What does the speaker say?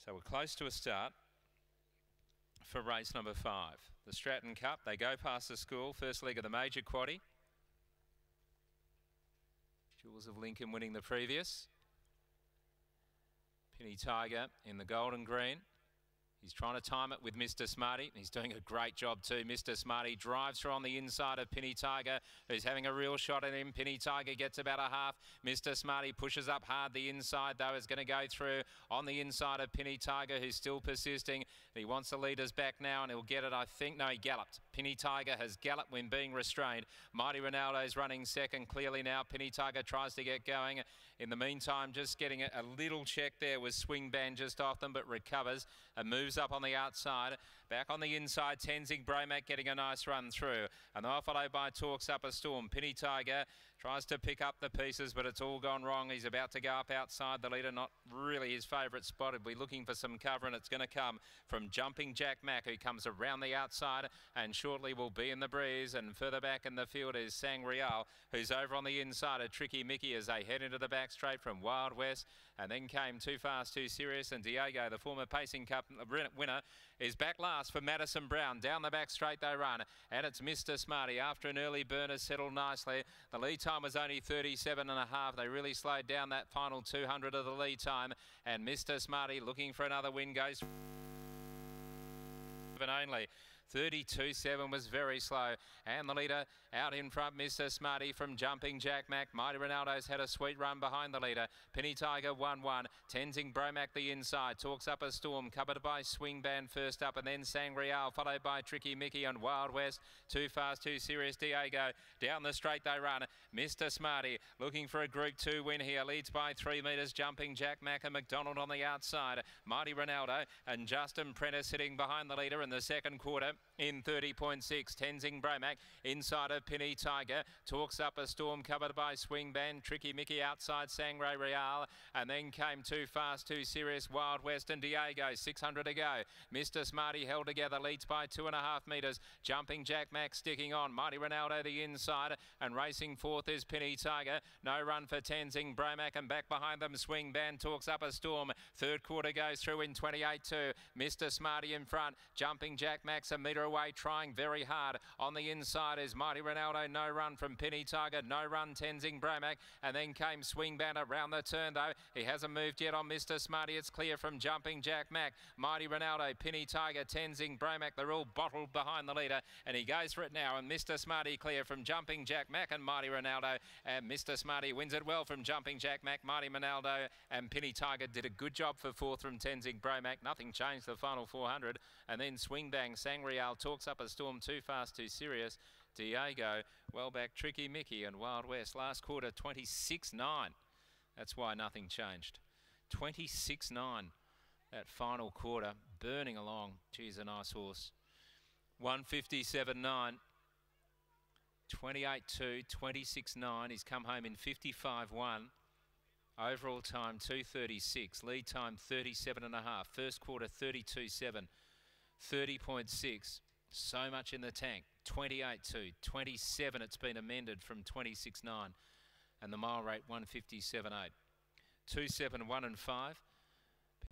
So we're close to a start for race number 5. The Stratton Cup, they go past the school, first leg of the major quaddie. Jewels of Lincoln winning the previous. Penny Tiger in the golden green. He's trying to time it with Mr. Smartee. He's doing a great job too. Mr. Smartee drives her on the inside of Penny Tiger, who's having a real shot at him. Penny Tiger gets about a half. Mr. Smartee pushes up hard the inside, though, is going to go through on the inside of Penny Tiger, who's still persisting. He wants the leaders back now, and he'll get it, I think. No, he galloped. Penny Tiger has galloped when being restrained. Mighty Ronaldo's running second clearly now. Penny Tiger tries to get going. In the meantime, just getting a little check there with Swing Band just off them, but recovers and moves up on the outside. Back on the inside, Tenzing Bromac getting a nice run through. And they're followed by Talks Up a Storm. Penny Tiger tries to pick up the pieces, but it's all gone wrong. He's about to go up outside the leader. Not really his favourite spot. He'll be looking for some cover, and it's going to come from Jumping Jack Mac, who comes around the outside and shortly will be in the breeze. And further back in the field is Sangreal, who's over on the inside of Tricky Mickey as they head into the back straight from Wild West. And then came Too Fast, Too Serious, and Diego, the former Pacing Cup winner, is back last for Madison Brown. Down the back straight they run, and it's Mr. Smartee. After an early burner, settled nicely. The lead time was only 37.5. They really slowed down that final 200 of the lead time, and Mr. Smartee looking for another win goes only. 32.7 was very slow, and the leader out in front, Mr. Smartee from Jumping Jack Mac. Mighty Ronaldo's had a sweet run behind the leader. Penny Tiger 1-1. Tenzing Bromac the inside. Talks Up a Storm, covered by Swing Band first up, and then Sangreal, followed by Tricky Mickey and Wild West. Too Fast, Too Serious, Diego. Down the straight they run. Mr. Smartee looking for a Group 2 win here. Leads by 3 metres. Jumping Jack Mac and McDonald on the outside. Mighty Ronaldo and Justin Prentice sitting behind the leader in the second quarter. In 30.6, Tenzing Bromac inside of Penny Tiger. Talks Up a Storm, covered by Swing Band. Tricky Mickey outside Sangre Real. And then came Too Fast, Too Serious, Wild West and Diego. 600 to go. Mr. Smartee held together, leads by 2.5 metres. Jumping Jack Mac sticking on. Mighty Ronaldo the inside. And racing fourth is Penny Tiger. No run for Tenzing Bromac, and back behind them Swing Band. Talks Up a Storm. Third quarter goes through in 28.2. Mr. Smartee in front. Jumping Jack Mac's a metre away, trying very hard. On the inside is Mighty Ronaldo. No run from Penny Tiger. No run Tenzing Bromac. And then came Swing Band around the turn, though. He hasn't moved yet on Mr. Smartee. It's clear from Jumping Jack Mac. Mighty Ronaldo, Penny Tiger, Tenzing Bromac. They're all bottled behind the leader, and he goes for it now. And Mr. Smartee clear from Jumping Jack Mac and Mighty Ronaldo. And Mr. Smartee wins it well from Jumping Jack Mac. Mighty Ronaldo and Penny Tiger did a good job for fourth from Tenzing Bromac. Nothing changed the final 400. And then Swing Bang, Sangreal, Talks Up a Storm, Too Fast, Too Serious, Diego, well back, Tricky Mickey and Wild West. Last quarter, 26.9. That's why nothing changed. 26.9, that final quarter, burning along. Geez, a nice horse. 157.9. 28.2, 26.9. He's come home in 55.1. Overall time 2:36. Lead time 37.5. First quarter 32.7. 30.6. So much in the tank. 28.2. 27. It's been amended from 26.9. And the mile rate 157.8. 2, 7, 1 and 5.